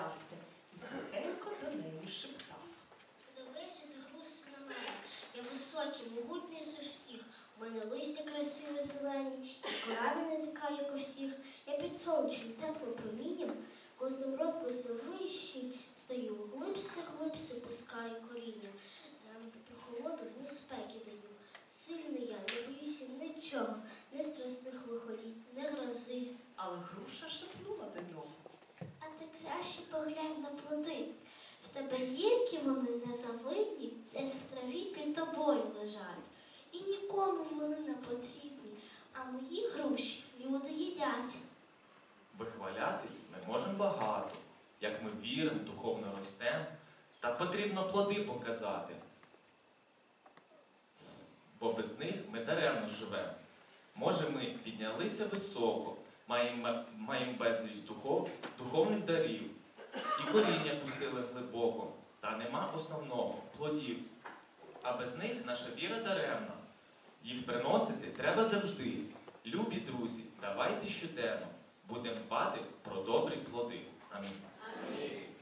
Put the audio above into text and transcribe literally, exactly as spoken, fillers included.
взявся і тихенько до неї шептав. Дивися, ти хвост на мене, я високий, могутній за всіх. У мене листя красиве зелені, і кора не така, як у всіх. Я під сонячним теплим промінням, кожним роком все вищий, стаю глибше, глибше пускаю коріння. Прохолоду в ні спеки даю. Сильний я, не боюся нічого, ні страшних лихоліть, ні грози. Але груша шепнула до нього. А ти краще поглянь на плоди. В тебе гіркі вони незавидні, десь в траві під тобою лежать. І нікому вони не потрібні, а мої груші люди їдять. Вихвалятись ми можемо багато, як ми віримо, духовно ростемо, та потрібно плоди показати. Бо без них ми даремно живемо. Може, ми піднялися високо, маємо, маємо безліч духов, духовних дарів, і коріння пустили глибоко, та нема основного – плодів. А без них наша віра даремна. Їх приносити треба завжди. Любі друзі, давайте щоденно будемо дбати про добрі плоди. Амінь. Амінь.